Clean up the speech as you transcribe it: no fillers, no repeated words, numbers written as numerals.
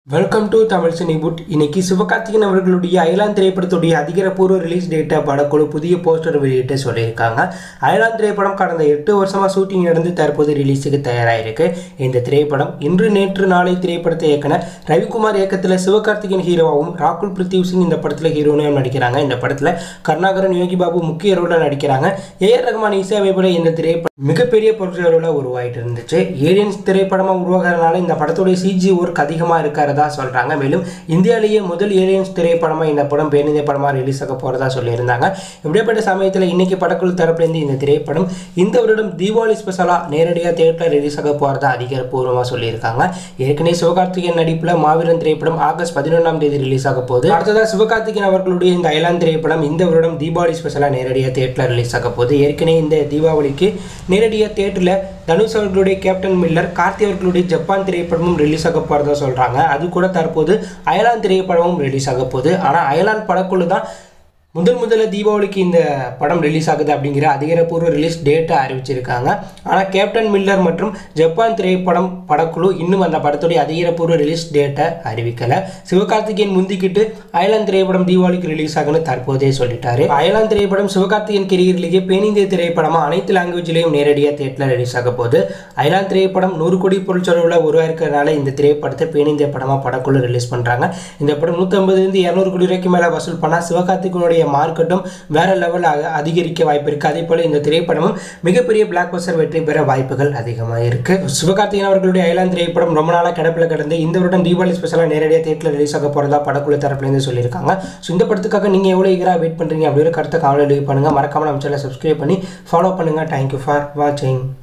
Welcome to Tamil Cinewood. இன்னைக்கு சிவகார்த்திகேயன் அவர்களுடைய அயலான் திரைப்படத்துடைய அதிகாரப்பூர்வ ரிலீஸ் டேட்டை படக்குழு புதிய போஸ்டர் வெளியிட்டு சொல்லியிருக்காங்க. அயலான் திரைப்படம் கடந்த 8 வருஷமாக ஷூட்டிங் நடந்து தற்போது ரிலீஸுக்கு தயாராகிருக்கு. இந்த திரைப்படம் இன்று நேற்று நாளை திரைப்படத்தை இயக்குனர் ரவிக்குமார் இயக்கத்தில் சிவகார்த்திகேயன் ஹீரோவாகவும் ராகுல் பிரீத் சிங் இந்த படத்தில் ஹீரோனையும் நடிக்கிறாங்க. இந்த படத்தில் கருணாகரன், யோகி பாபு முக்கிய ரோலில் நடிக்கிறாங்க. ரஹ்மான் இசையமைப்பில் இந்த திரைப்படம் மிகப்பெரிய பொருட்களவில் உருவாயிட்டு இருந்துச்சு. ஏலியன்ஸ் திரைப்படமாக உருவாகிறதுனால இந்த படத்துடைய சிஜி ஒர்க் அதிகமாக இருக்கிறதா சொல்றாங்க. மேலும் இந்தியாவிலேயே முதல் ஏலியன்ஸ் திரைப்படமா இந்த படம் பேனிந்திய படமா ரிலீஸ் ஆக போறதா சொல்லியிருந்தாங்க. இப்படிப்பட்ட சமயத்தில் இன்னைக்கு படக்குழு தரப்பிலிருந்து இந்த திரைப்படம் இந்த வருடம் தீபாவளி ஸ்பெஷலா நேரடியாக தியேட்டர்ல ரிலீஸ் ஆக போறதா அதிகாரப்பூர்வமாக சொல்லியிருக்காங்க. ஏற்கனவே சிவகார்த்திகேயன் நடிப்புல மாவீரன் திரைப்படம் ஆகஸ்ட் 11ஆம் தேதி ரிலீஸ் ஆக போகுது. அடுத்ததா சிவகார்த்திகேயன் அவர்களுடைய இந்த அயலான் திரைப்படம் இந்த வருடம் தீபாவளி ஸ்பெஷலா நேரடியாக தியேட்டர்ல ரிலீஸ் ஆக போகுது. ஏற்கனவே இந்த தீபாவளிக்கு நேரடியாக தியேட்டர்ல தனுஷ் அவர்களுடைய கேப்டன் மில்லர், கார்த்தி அவர்களுடைய ஜப்பான் திரைப்படமும் ரிலீஸ் ஆக போறதா சொல்றாங்க. அது கூட தற்போது அயலான் திரைப்படமும் ரிலீஸ் ஆக போகுது. ஆனால் அயலான் படக்குழு தான் முதல்ல தீபாவளிக்கு இந்த படம் ரிலீஸ் ஆகுது அப்படிங்கிற அதிகாரப்பூர்வ ரிலீஸ் டேட்டை அறிவிச்சிருக்காங்க. ஆனால் கேப்டன் மில்லர் மற்றும் ஜப்பான் திரைப்படம் படக்குழு இன்னும் அந்த படத்துடைய அதிகாரப்பூர்வ ரிலீஸ் டேட்டை அறிவிக்கலை. சிவகார்த்திகேயன் முந்திக்கிட்டு அயலான் திரைப்படம் தீபாவளிக்கு ரிலீஸ் ஆகுன்னு தற்போதே சொல்லிட்டாரு. அயலான் திரைப்படம் சிவகார்த்திகேயன் கெரியர்லேயே பேனிந்திய திரைப்படமாக அனைத்து லாங்குவேஜ்லையும் நேரடியாக தியேட்டரில் ரிலீஸ் ஆக போகுது. அயலான் திரைப்படம் 100 கோடி பொருட்செலவில் உருவாக்கிறதுனால இந்த திரைப்படத்தை பேனிந்திய படமாக படக்குழு ரிலீஸ் பண்ணுறாங்க. இந்த படம் 150 - 200 கோடி ரூபாய்க்கு மேலே வசூல் பண்ணால் சிவகார்த்திகேயனுடைய மார்க்கெட்டும் வேற லெவல் அதிகரிக்க வாய்ப்பு இருக்கு. அதே போல இந்த திரைப்படமும் மிகப்பெரிய பிளாக் பஸ்டர் வெற்றி பெற வாய்ப்புகள் அதிகமாக இருக்கு. சிவகார்த்திகேயன் அவர்களுடைய அயலான் திரைப்படம் ரொம்ப நாளாக கிடப்பில் கிடந்து இந்த வருடம் தீபாவளி ஸ்பெஷலாக நேரடியாக தியேட்டரில் ரிலீஸ் ஆக போறதா படக்குழு தரப்புலேருந்து சொல்லியிருக்காங்க. ஸோ இந்த படத்துக்காக நீங்க எவ்வளவு ஈகராக வெயிட் பண்றீங்க அப்படிங்கிற கருத்தை கமெண்ட்ல லீவ் பண்ணுங்க. மறக்காம நம்ம சேனலை சப்ஸ்கிரைப் பண்ணி ஃபாலோ பண்ணுங்க. தேங்க்யூ ஃபார் வாட்சிங்.